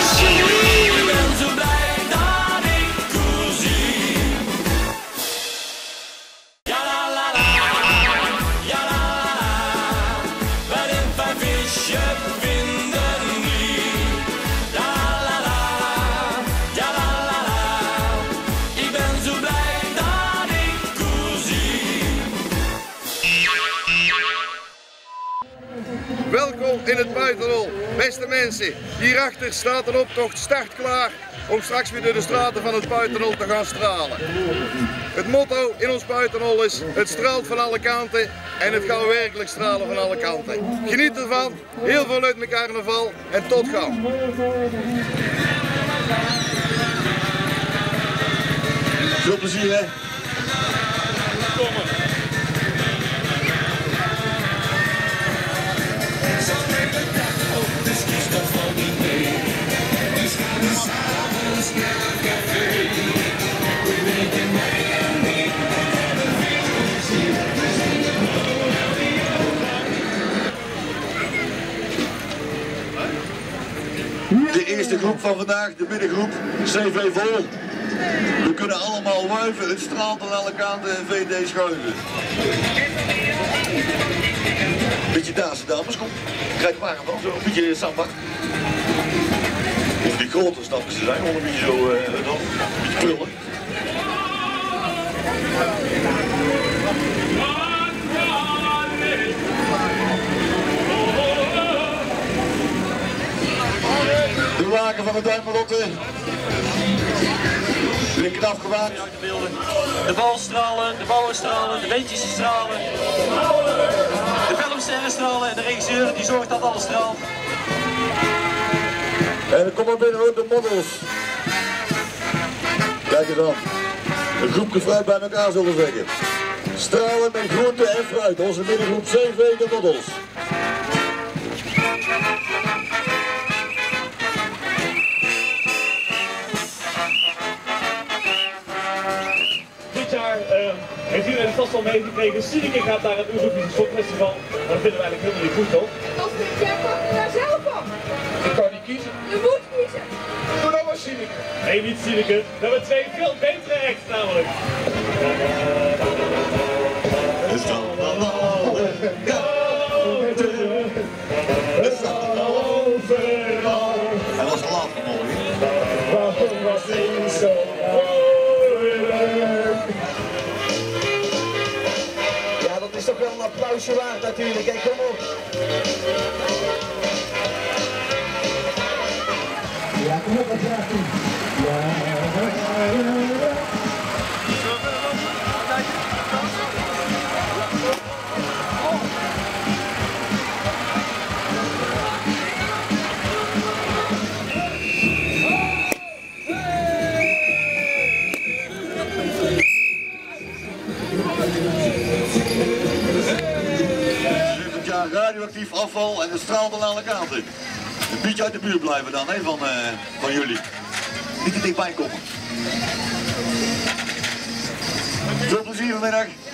Welkom in het Buitenrol. Beste mensen, hierachter staat een optocht startklaar om straks weer door de straten van het Buitenrol te gaan stralen. Het motto in ons Buitenrol is: het straalt van alle kanten en het gaat werkelijk stralen van alle kanten. Geniet ervan, heel veel uit mijn carnaval en tot gauw. Veel plezier hè. De eerste groep van vandaag, de middengroep, CV Vol. We kunnen allemaal wuiven, het straalt aan alle kanten en VD schuiven. Beetje dansen dames, kom. Krijg maar dan, zo een beetje samba. Of die grote stapjes te zijn, gewoon een beetje zo, dan, een beetje krullen. De wagen van de Duimelotte. Linker afgewaakt. De bal stralen, de ballen stralen, de beentjes stralen. De filmsterren stralen en de regisseur die zorgt dat alles straalt. En dan komen binnen ook de models. Kijk eens aan. Een groepje fruit bij elkaar zullen zeggen. Stralen met groente en fruit. Onze middengroep CV de models. Dit jaar heeft iedereen vast al meegekregen. Sineke gaat naar het Eurovisie Songfestival. Maar dat vinden we eigenlijk helemaal niet goed, toch? Als jij pakt er daar zelf op. Ik kan niet kiezen. Je moet kiezen. Doe nou maar Sineke. Nee, niet Sineke. We hebben twee veel betere acts namelijk. Het zal dan alle kanten. Het zal overal. Hij was te laat vanmorgen. Waarom was ik zo moeilijk? Ja, dat is toch wel een applausje waard natuurlijk. Kijk, kom op. Ja, kom op, dat gaat doen. Radioactief afval en het straalt aan alle kanten. Een beetje uit de buurt blijven dan, hè, van jullie. Niet te dichtbij komen. Veel plezier vanmiddag.